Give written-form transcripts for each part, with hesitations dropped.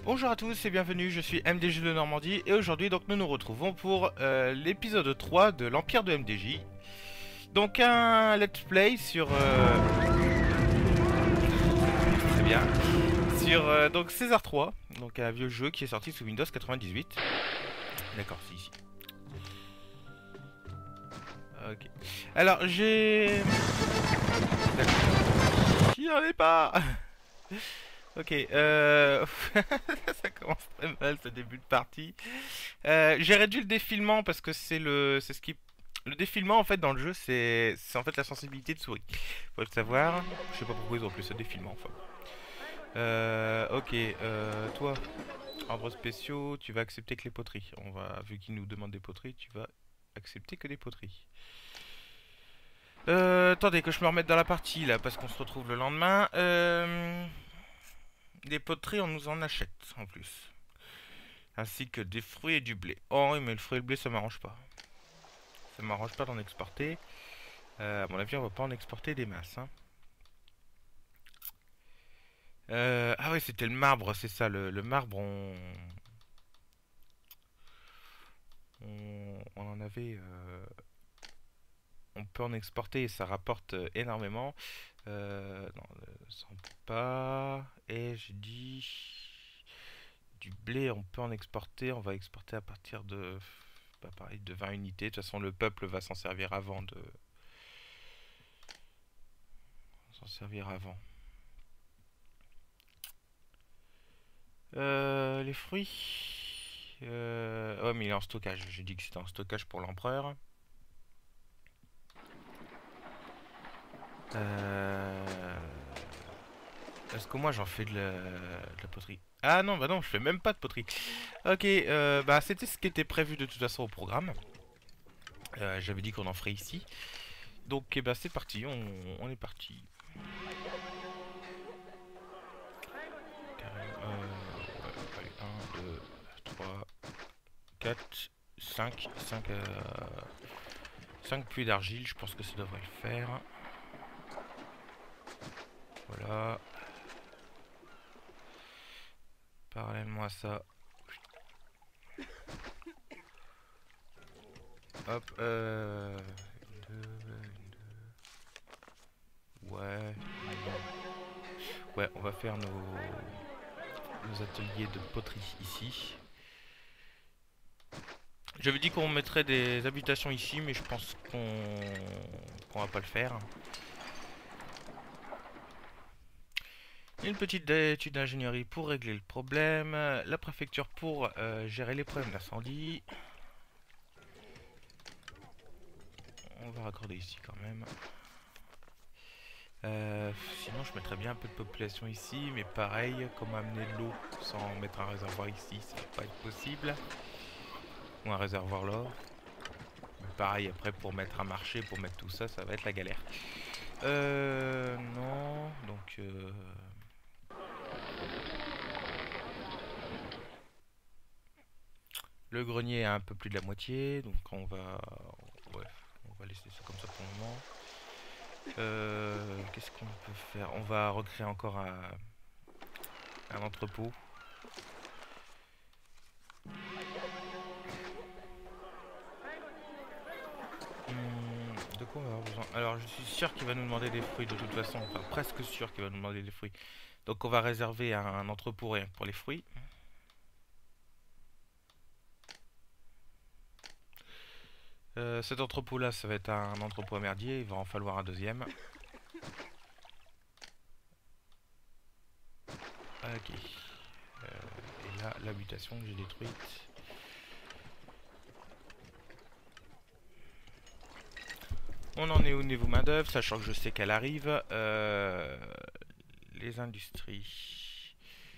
Bonjour à tous et bienvenue, je suis MDJ de Normandie et aujourd'hui donc nous nous retrouvons pour l'épisode 3 de l'Empire de MDJ. Donc un let's play sur très bien sur donc César 3, donc un vieux jeu qui est sorti sous Windows 98. D'accord, c'est ici. OK. Alors j'ai J'y en ai pas. OK, ça commence très mal ce début de partie. J'ai réduit le défilement parce que c'est ce qui le défilement en fait dans le jeu c'est en fait la sensibilité de souris. Faut le savoir. Je sais pas pourquoi ils ont appelé ça défilement enfin. OK, toi ordres spéciaux, tu vas accepter que les poteries. On va vu qu'ils nous demandent des poteries, tu vas accepter que des poteries. Attendez que je me remette dans la partie là parce qu'on se retrouve le lendemain. Des poteries on nous en achète en plus. Ainsi que des fruits et du blé. Oh oui mais le fruit et le blé ça m'arrange pas. Ça m'arrange pas d'en exporter. À mon avis, on va pas en exporter des masses. Hein. Ah ouais, c'était le marbre, c'est ça. Le marbre, on en avait. On peut en exporter et ça rapporte énormément. Non, ça on peut pas. Et j'ai dit du blé, on peut en exporter. On va exporter à partir de, bah, pareil, de 20 unités. De toute façon, le peuple va s'en servir avant de, s'en servir avant. Les fruits. Ouais, mais il est en stockage. J'ai dit que c'était en stockage pour l'empereur. Euh... Est-ce que moi j'en fais de la poterie? Ah non, bah non, je fais même pas de poterie. Ok, bah c'était ce qui était prévu de toute façon au programme. J'avais dit qu'on en ferait ici. Donc, eh ben, c'est parti, on est parti. Allez, 1, 2, 3, 4, 5, 5 puits d'argile, je pense que ça devrait le faire. Voilà. Parallèlement à ça. Hop, ouais. Ouais, on va faire nos ateliers de poterie ici. J'avais dit qu'on mettrait des habitations ici, mais je pense qu'on va pas le faire. Une petite étude d'ingénierie pour régler le problème. La préfecture pour gérer les problèmes d'incendie. On va raccorder ici quand même. Sinon je mettrais bien un peu de population ici, mais pareil, comment amener de l'eau sans mettre un réservoir ici, ça va pas être possible. Ou un réservoir là. Mais pareil, après pour mettre un marché, pour mettre tout ça, ça va être la galère. Non, donc le grenier a un peu plus de la moitié, donc ouais, on va laisser ça comme ça pour le moment. Qu'est-ce qu'on peut faire? On va recréer encore un entrepôt. De quoi on va avoir besoin? Alors je suis sûr qu'il va nous demander des fruits de toute façon, enfin presque sûr qu'il va nous demander des fruits. Donc on va réserver un entrepôt rien que pour les fruits. Cet entrepôt là ça va être un entrepôt à merdier, il va en falloir un deuxième. Ok. Et là l'habitation que j'ai détruite. On en est au niveau main d'œuvre, sachant que je sais qu'elle arrive. Les industries.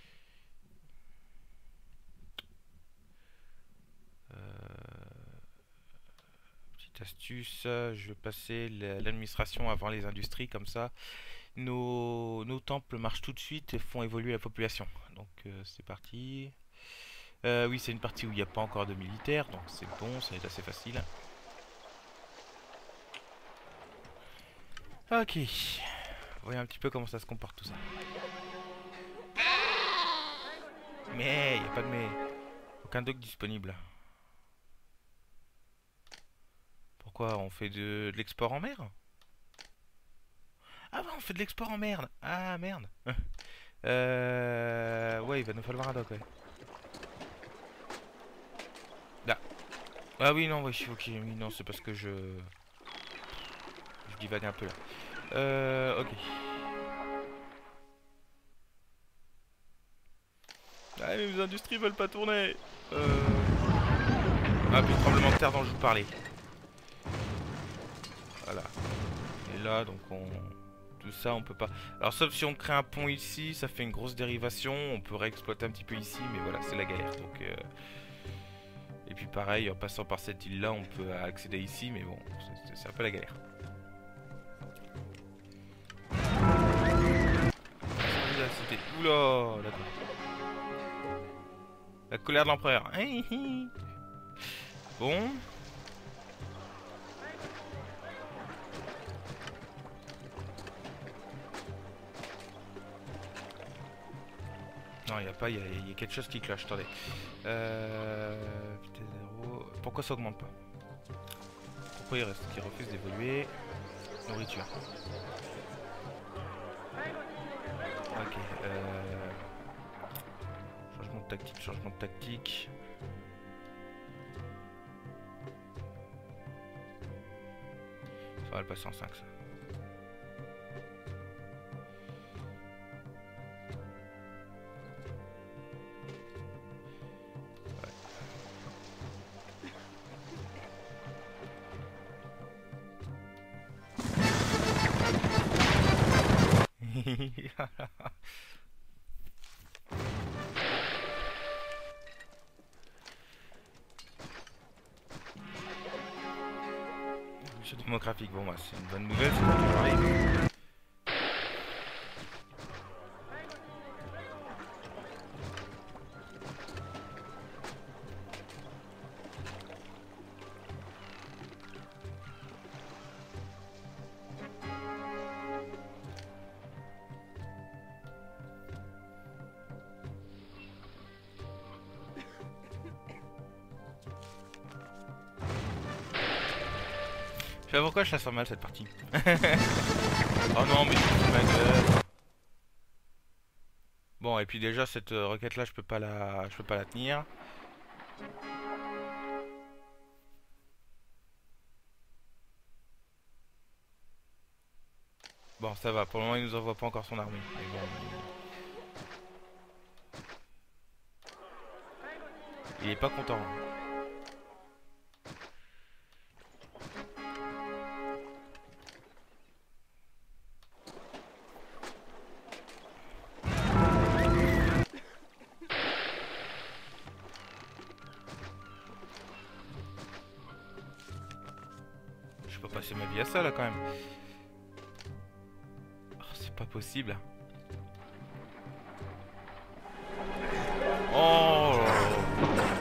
Petite astuce, je vais passer l'administration avant les industries, comme ça nos temples marchent tout de suite et font évoluer la population. Donc c'est parti. Oui, c'est une partie où il n'y a pas encore de militaires, donc c'est bon, ça va être assez facile. Ok. Voyons un petit peu comment ça se comporte tout ça. Mais, y a pas de mais. Aucun dock disponible. Pourquoi on fait de l'export en mer? Ah ouais, on fait de l'export en merde. Ah merde. Ouais, il va nous falloir un dock, ouais. Là. Ah oui, non, ouais, ok, oui, non, c'est parce que je divague un peu là. Ok. Ah, mais mes industries veulent pas tourner. Ah, puis le tremblement de terre dont je vous parlais. Voilà. Et là, donc on... Tout ça, on peut pas... Alors, sauf si on crée un pont ici, ça fait une grosse dérivation. On peut réexploiter un petit peu ici, mais voilà, c'est la galère. Donc, et puis pareil, en passant par cette île-là, on peut accéder ici, mais bon, c'est un peu la galère. La cité. Oula, d'accord. La colère de l'empereur. Bon. Non, il n'y a pas, il y a quelque chose qui cloche, attendez. Putain, 0. Pourquoi ça augmente pas? Pourquoi il reste? Il refuse d'évoluer. Nourriture. Ok. Changement de tactique, changement de tactique. Ça va le passer en 5 ça. Évolution démographique, bon bah c'est une bonne nouvelle, c'est ce que j'arrive. Je sais pas pourquoi je la sens mal cette partie. Oh non mais c'est ma gueule. Bon et puis déjà cette requête là je peux pas la tenir. Bon ça va, pour le moment il nous envoie pas encore son armée. Mais bon, il est pas content. Je peux passer ma vie à ça là quand même. Oh, c'est pas possible. Oh là là.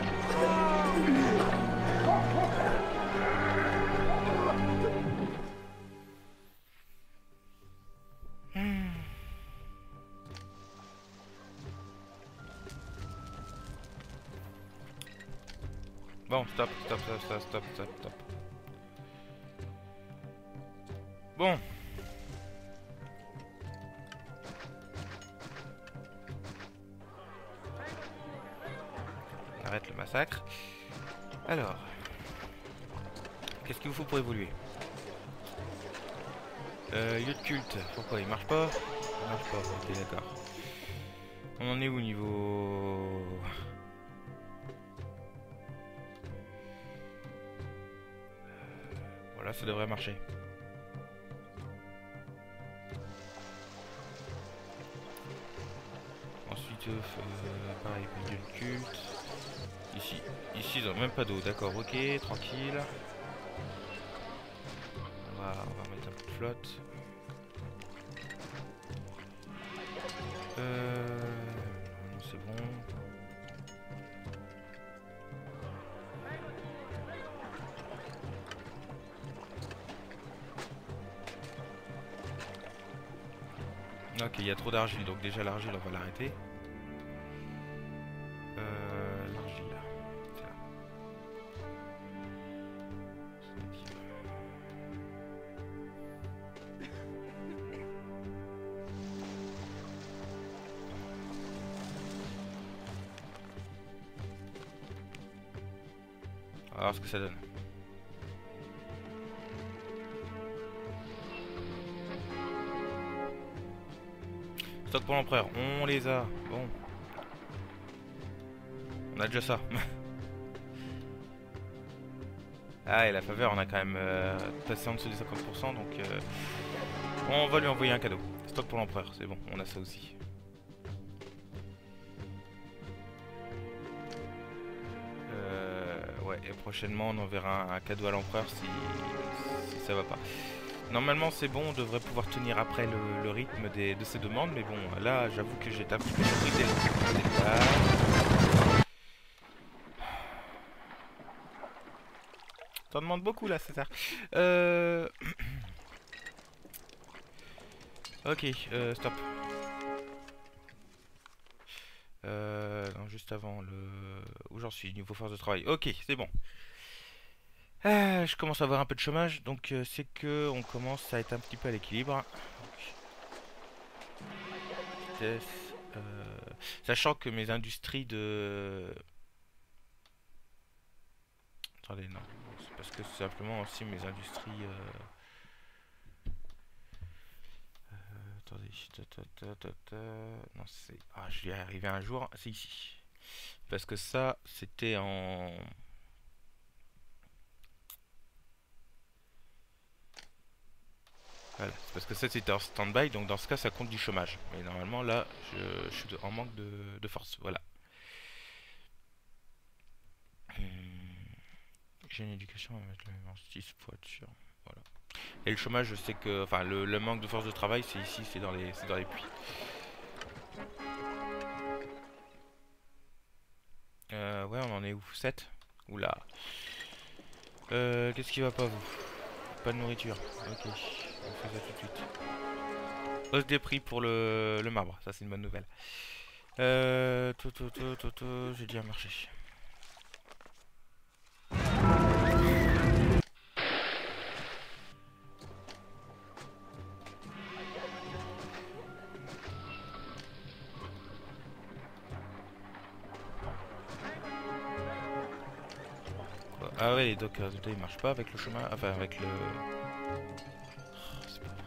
Bon, stop, stop, stop, stop, stop, stop, stop. Bon. On arrête le massacre. Alors. Qu'est-ce qu'il vous faut pour évoluer? Lieu de culte. Pourquoi il marche pas? Il marche pas, ok d'accord. On en est où au niveau... Voilà, ça devrait marcher. Ensuite, pareil, lieu de culte. Ici ils ont même pas d'eau, d'accord, ok, tranquille. On va mettre un peu de flotte. C'est bon. Ok, il y a trop d'argile, donc déjà l'argile on va l'arrêter. voir ce que ça donne. Stock pour l'empereur, on les a. Bon. On a déjà ça. Ah, et la faveur, on a quand même passé en dessous des 50%, donc on va lui envoyer un cadeau. Stock pour l'empereur, c'est bon, on a ça aussi. Ouais, et prochainement on enverra un cadeau à l'empereur si ça va pas. Normalement c'est bon, on devrait pouvoir tenir après le rythme de ces demandes, mais bon, là j'avoue que j'étais un petit peu surpris dès le départ. T'en demandes beaucoup là, César. Ok, stop. Non, juste avant où j'en suis, niveau force de travail. Ok, c'est bon. Je commence à avoir un peu de chômage, donc c'est que on commence à être un petit peu à l'équilibre. Vitesse, sachant que mes industries de... Attendez, non. C'est parce que c'est simplement aussi mes industries... Attendez, non, c'est... Ah, je vais y arriver un jour. C'est ici. Parce que ça, c'était en... Voilà, c'est parce que ça c'était en stand-by, donc dans ce cas ça compte du chômage. Mais normalement là, je suis en manque de force. Voilà. J'ai une éducation, on va mettre le même en 6 pour être sûr. Voilà. Et le chômage, je sais que... Enfin, le manque de force de travail, c'est ici, c'est dans les puits. Ouais, on en est où? 7. Oula. Qu'est-ce qui va pas, vous? Pas de nourriture. Ok, on fait ça tout de suite. Hausse des prix pour le marbre, ça c'est une bonne nouvelle. J'ai dit un marché. Ah ouais, les docks résultats ils marchent pas avec le chemin, enfin avec le... Oh, c'est pas vrai.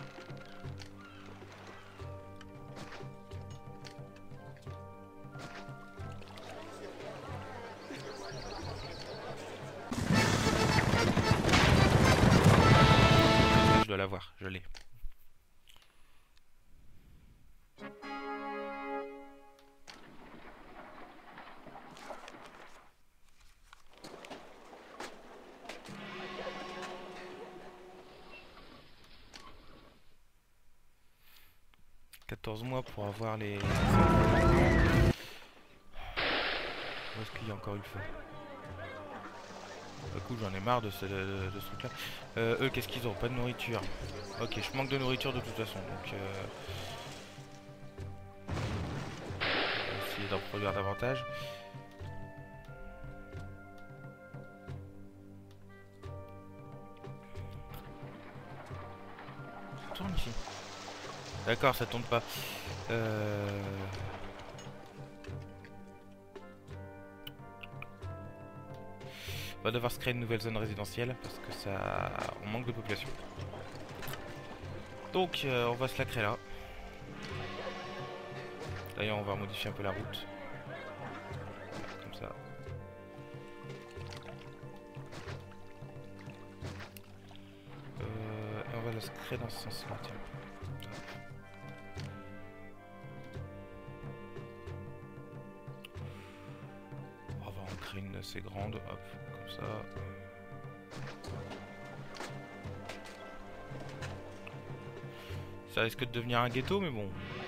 Je dois l'avoir, je l'ai. Mois pour avoir les... Où est-ce qu'il y a encore eu le feu? Du coup j'en ai marre de ce truc là. Eux qu'est-ce qu'ils ont? Pas de nourriture. Ok, je manque de nourriture de toute façon, donc on va essayer d'en produire davantage. Ça tourne ici. D'accord, ça tourne pas. On va devoir se créer une nouvelle zone résidentielle parce que ça... on manque de population. Donc on va se la créer là. D'ailleurs on va modifier un peu la route. Comme ça. Et on va la se créer dans ce sens là, tiens. On va en créer une assez grande, hop, comme ça. Ça risque de devenir un ghetto, mais bon.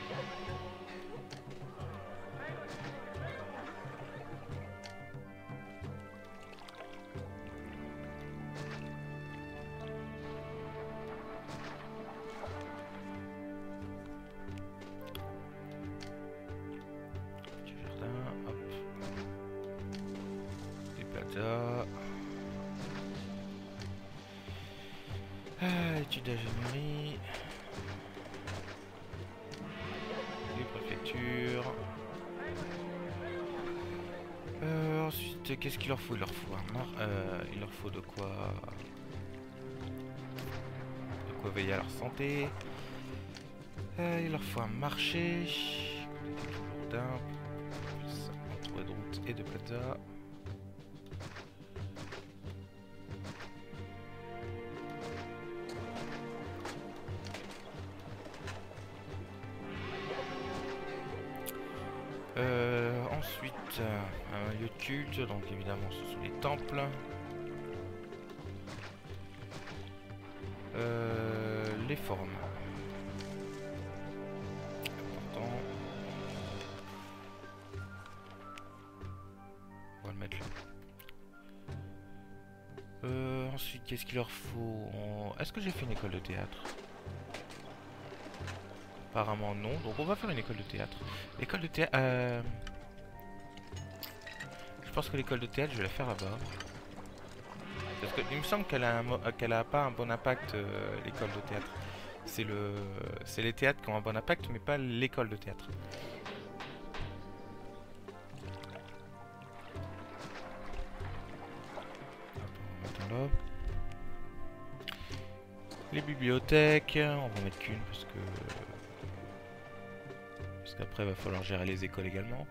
Petit jardin, hop. Des plazas. Études d'ingénierie. Les préfectures. Ensuite Ensuite, qu'est-ce qu'il leur faut? Il leur faut il leur faut de quoi veiller à leur santé. Il leur faut un marché. D'un plus entouré de routes et de plaza. Ensuite, un lieu de culte, donc évidemment ce sont les temples. Les formes. Important. On va le mettre là. Ensuite, qu'est-ce qu'il leur faut? Est-ce que j'ai fait une école de théâtre? Apparemment non, donc on va faire une école de théâtre. L'école de théâtre... Je pense que l'école de théâtre, je vais la faire là-bas. Parce qu'il me semble qu'elle a pas un bon impact, l'école de théâtre. C'est les théâtres qui ont un bon impact, mais pas l'école de théâtre. Là. Les bibliothèques, on va mettre qu'une parce qu'après il va falloir gérer les écoles également.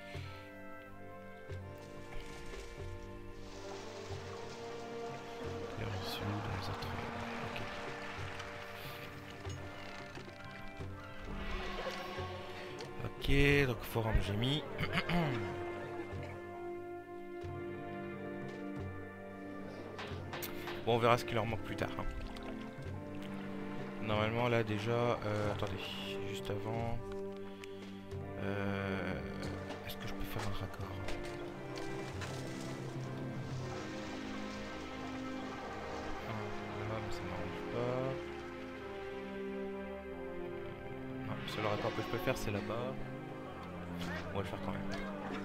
Ok, donc forum j'ai mis. Bon, on verra ce qu'il leur manque plus tard. Hein. Normalement, là déjà... attendez, juste avant... est-ce que je peux faire un raccord? Là, mais ça m'arrive pas. Non, le seul raccord que je peux faire, c'est là-bas. On va le faire quand même.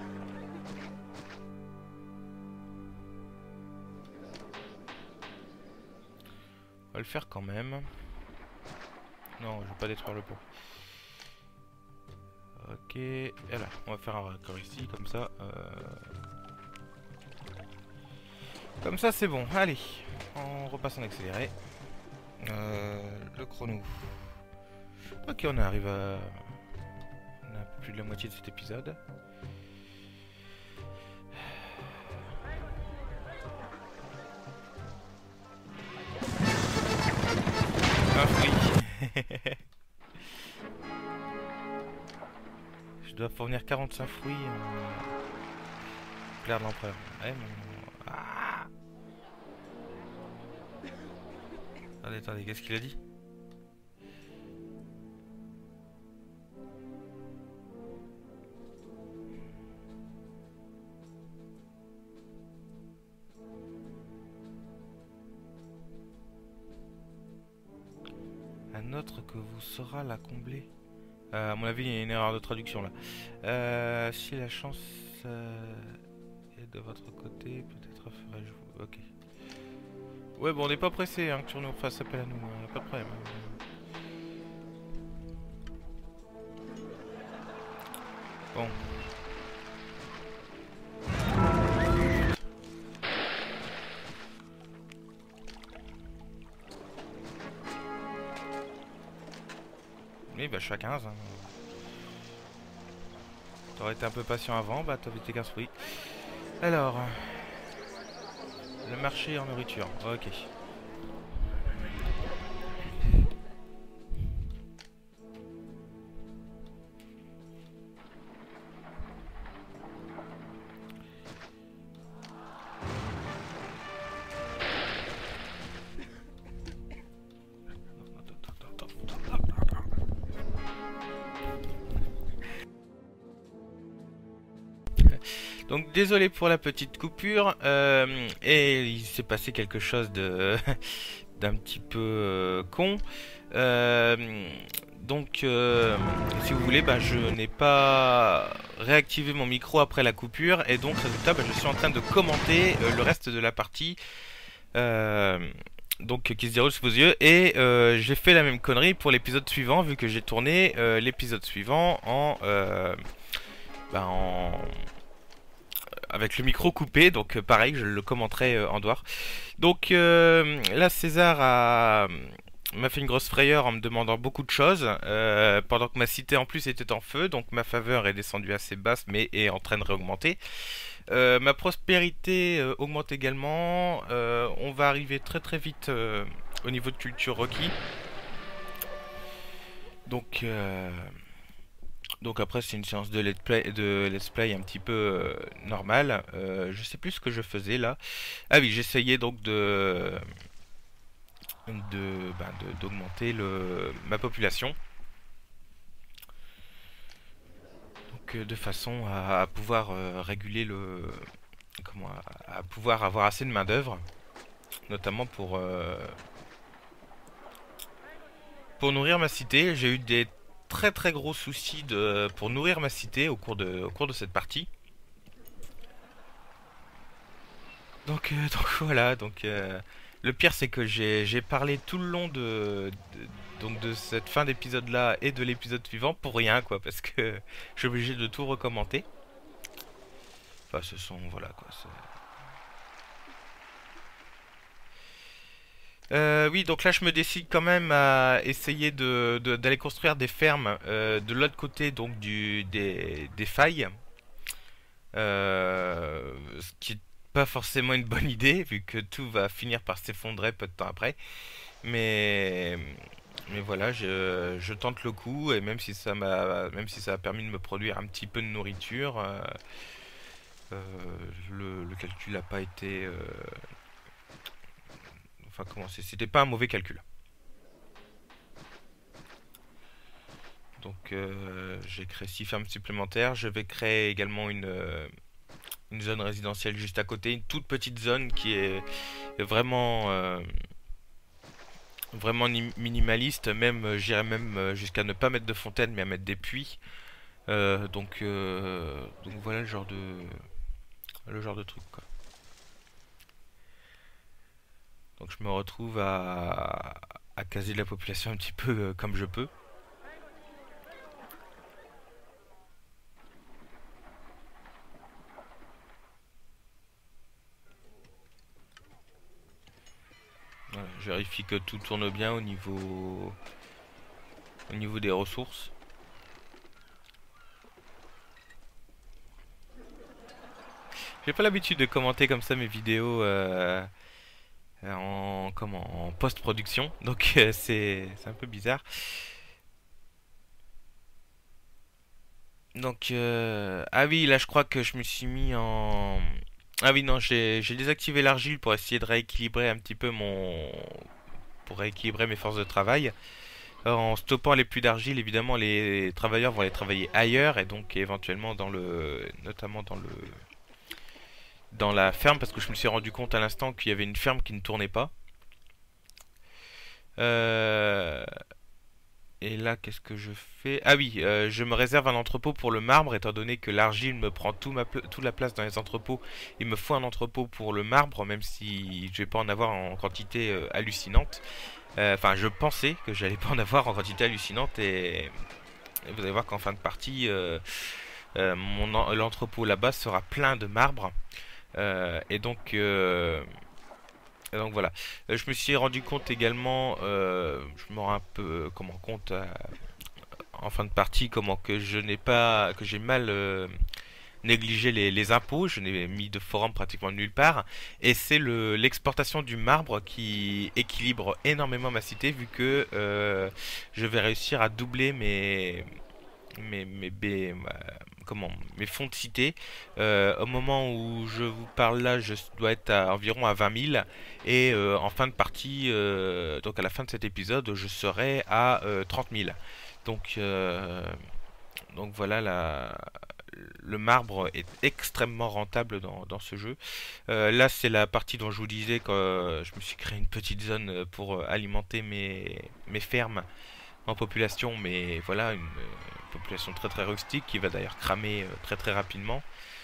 On va le faire quand même. Non, je vais pas détruire le pont. Ok, et là, on va faire un raccord ici, comme ça. Comme ça, c'est bon. Allez, on repasse en accéléré. Le chrono. Ok, on arrive à... On a plus de la moitié de cet épisode. Un fruit. Je dois fournir 45 fruits en clair de l'empereur. Ouais, mon... Ah, attendez, qu'est-ce qu'il a dit? Un autre que vous saura la combler. À mon avis, il y a une erreur de traduction là. Si la chance est de votre côté, peut-être ferai-je vous... Ok. Ouais, bon, on n'est pas pressé hein, que tu nous fasses appel à nous, pas de problème. Bon. Oui, bah je suis à 15. Hein. T'aurais été un peu patient avant, bah t'avais tes 15 fruits. Alors... Le marché en nourriture, ok. Donc désolé pour la petite coupure, et il s'est passé quelque chose de d'un petit peu con. Donc si vous voulez, bah, je n'ai pas réactivé mon micro après la coupure, et donc résultat, bah, je suis en train de commenter le reste de la partie. Donc qui se déroule sous vos yeux, et j'ai fait la même connerie pour l'épisode suivant, vu que j'ai tourné l'épisode suivant en avec le micro coupé, donc pareil, je le commenterai en dehors. Donc là, César m'a fait une grosse frayeur en me demandant beaucoup de choses, pendant que ma cité en plus était en feu, donc ma faveur est descendue assez basse, mais est en train de réaugmenter. Ma prospérité augmente également. On va arriver très très vite au niveau de culture requis. Donc, donc après c'est une séance de let's play un petit peu normale. Je sais plus ce que je faisais là. Ah oui, j'essayais donc d'augmenter ma population. Donc de façon à pouvoir réguler à pouvoir avoir assez de main d'œuvre, notamment pour nourrir ma cité. J'ai eu des très très gros soucis pour nourrir ma cité au cours de cette partie. Donc, donc voilà, le pire c'est que j'ai parlé tout le long donc de cette fin d'épisode là et de l'épisode suivant pour rien quoi, parce que je suis obligé de tout recommenter. Enfin, voilà quoi. Oui, donc là je me décide quand même à essayer d'aller construire des fermes de l'autre côté donc des failles. Ce qui est pas forcément une bonne idée vu que tout va finir par s'effondrer peu de temps après. Mais, mais voilà, je tente le coup et même si ça a permis de me produire un petit peu de nourriture, le calcul n'a pas été, enfin comment c'était pas un mauvais calcul. Donc j'ai créé 6 fermes supplémentaires. Je vais créer également une zone résidentielle juste à côté, une toute petite zone qui est vraiment vraiment minimaliste. Même j'irais même jusqu'à ne pas mettre de fontaine, mais à mettre des puits. Donc voilà le genre de truc quoi. Donc je me retrouve à caser de la population un petit peu comme je peux. Voilà, je vérifie que tout tourne bien au niveau des ressources. J'ai pas l'habitude de commenter comme ça mes vidéos en post-production, donc c'est un peu bizarre. Donc ah oui, là je crois que je me suis mis en ah oui non, j'ai désactivé l'argile pour essayer de rééquilibrer un petit peu mon pour rééquilibrer mes forces de travail. En stoppant les pluies d'argile, évidemment, les travailleurs vont aller travailler ailleurs et donc éventuellement notamment dans la ferme, parce que je me suis rendu compte à l'instant qu'il y avait une ferme qui ne tournait pas. Euh, et là, qu'est-ce que je fais? Ah oui, je me réserve un entrepôt pour le marbre, étant donné que l'argile me prend toute la place dans les entrepôts. Il me faut un entrepôt pour le marbre, même si je vais pas en avoir en quantité hallucinante. Enfin, je pensais que j'allais pas en avoir en quantité hallucinante et vous allez voir qu'en fin de partie, l'entrepôt là-bas sera plein de marbre. Euh, et donc, euh, donc voilà. Je me suis rendu compte également, je me rends un peu comment compte en fin de partie, comment que je n'ai pas, que j'ai mal négligé les impôts. Je n'ai mis de forum pratiquement nulle part. Et c'est l'exportation du marbre qui équilibre énormément ma cité, vu que je vais réussir à doubler mes, mes, mes, comment, mes fonds de cité. Au moment où je vous parle là, je dois être environ à 20 000. Et en fin de partie, donc à la fin de cet épisode, je serai à 30 000. Donc, euh, donc voilà, le marbre est extrêmement rentable dans ce jeu. Là, c'est la partie dont je vous disais que je me suis créé une petite zone pour alimenter mes fermes en population, mais voilà, une population très très rustique qui va d'ailleurs cramer très très rapidement,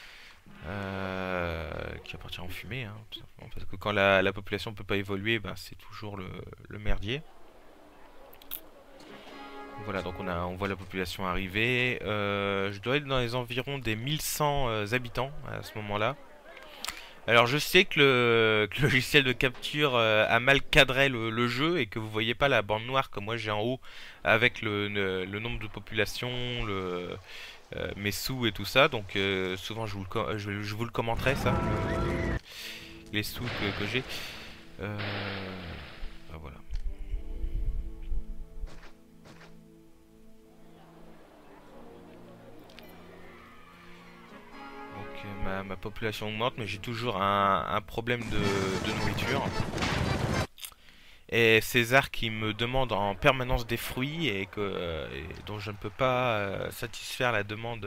qui va partir en fumée, hein, tout simplement, parce que quand la population peut pas évoluer, ben, c'est toujours le merdier. Voilà, donc on voit la population arriver. Je dois être dans les environs des 1100 habitants à ce moment-là. Alors je sais que le logiciel de capture a mal cadré le jeu et que vous voyez pas la bande noire comme moi j'ai en haut avec le nombre de population, mes sous et tout ça. Donc souvent je vous le commenterai ça, les sous que j'ai. Bah voilà. Donc ma population augmente, mais j'ai toujours un problème de nourriture. Et César qui me demande en permanence des fruits et dont je ne peux pas satisfaire la demande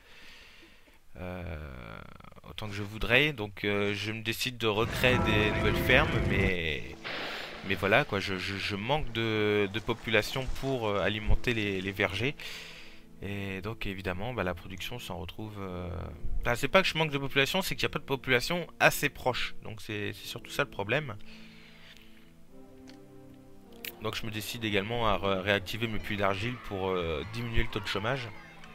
autant que je voudrais. Donc je me décide de recréer des nouvelles fermes, mais voilà quoi, je manque de population pour alimenter les vergers. Et donc évidemment, bah, la production s'en retrouve. Enfin, c'est pas que je manque de population, c'est qu'il n'y a pas de population assez proche. Donc c'est surtout ça le problème. Donc je me décide également à réactiver mes puits d'argile pour diminuer le taux de chômage.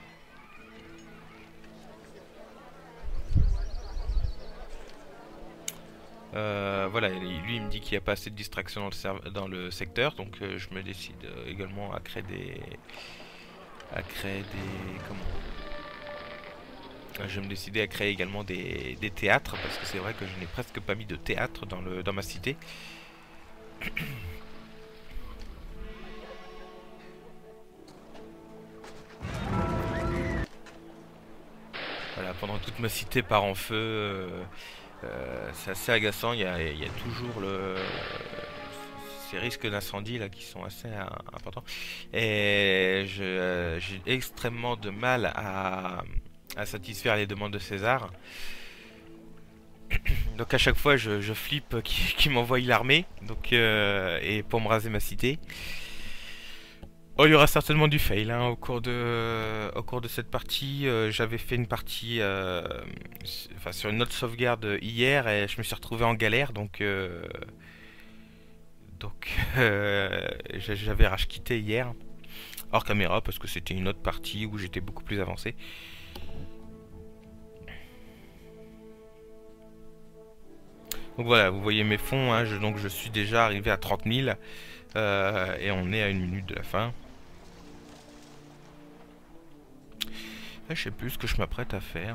Voilà, lui il me dit qu'il n'y a pas assez de distraction dans le secteur, donc je me décide également à créer comment je vais me décider à créer également des théâtres parce que c'est vrai que je n'ai presque pas mis de théâtre dans ma cité. Voilà, pendant toute ma cité part en feu. C'est assez agaçant. Il y a toujours ces risques d'incendie là qui sont assez importants. Et j'ai extrêmement de mal à satisfaire les demandes de César. Donc à chaque fois je flippe qu'il m'envoie l'armée donc et pour me raser ma cité. Oh, il y aura certainement du fail hein, au cours de cette partie. J'avais fait une partie enfin, sur une autre sauvegarde hier et je me suis retrouvé en galère donc j'avais rage quitté hier hors caméra parce que c'était une autre partie où j'étais beaucoup plus avancé. Donc voilà, vous voyez mes fonds, hein, donc je suis déjà arrivé à 30 000 et on est à une minute de la fin. Je sais plus ce que je m'apprête à faire.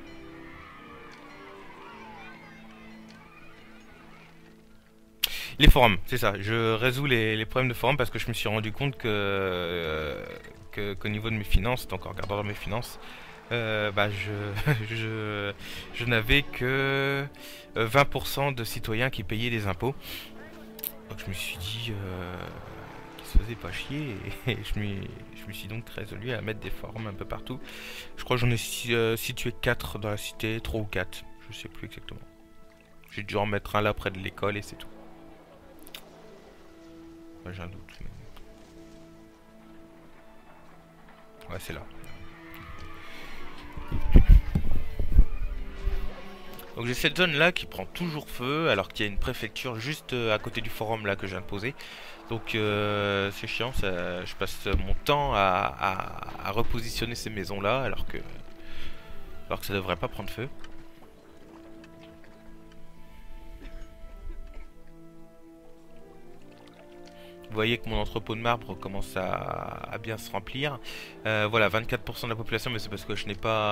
Les forums, c'est ça. Je résous les problèmes de forums parce que je me suis rendu compte qu'au niveau de mes finances, donc en regardant dans mes finances, bah je n'avais que 20% de citoyens qui payaient des impôts. Donc je me suis dit qu'ils se faisaient pas chier et je me suis donc résolu à mettre des forums un peu partout. Je crois que j'en ai situé 4 dans la cité, 3 ou 4, je sais plus exactement. J'ai dû en mettre un là près de l'école et c'est tout. Ouais, j'ai un doute. Mais... ouais, c'est là. Donc j'ai cette zone là qui prend toujours feu alors qu'il y a une préfecture juste à côté du forum là que je viens de poser. Donc c'est chiant, je passe mon temps à repositionner ces maisons là alors que ça devrait pas prendre feu. Vous voyez que mon entrepôt de marbre commence à bien se remplir. Voilà, 24% de la population, mais c'est parce que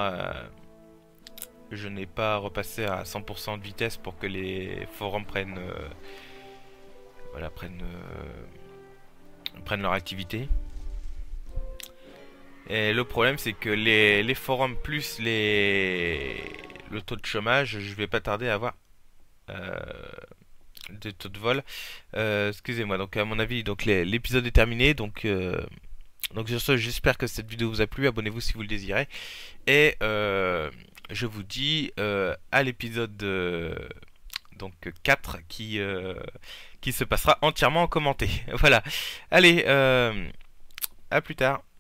je n'ai pas repassé à 100% de vitesse pour que les forums prennent leur activité. Et le problème c'est que les forums plus le taux de chômage, je vais pas tarder à avoir des taux de vol. Excusez-moi, donc à mon avis donc l'épisode est terminé, donc sur ce j'espère que cette vidéo vous a plu, abonnez-vous si vous le désirez et je vous dis à l'épisode donc 4 qui se passera entièrement en commenté. Voilà, allez à plus tard.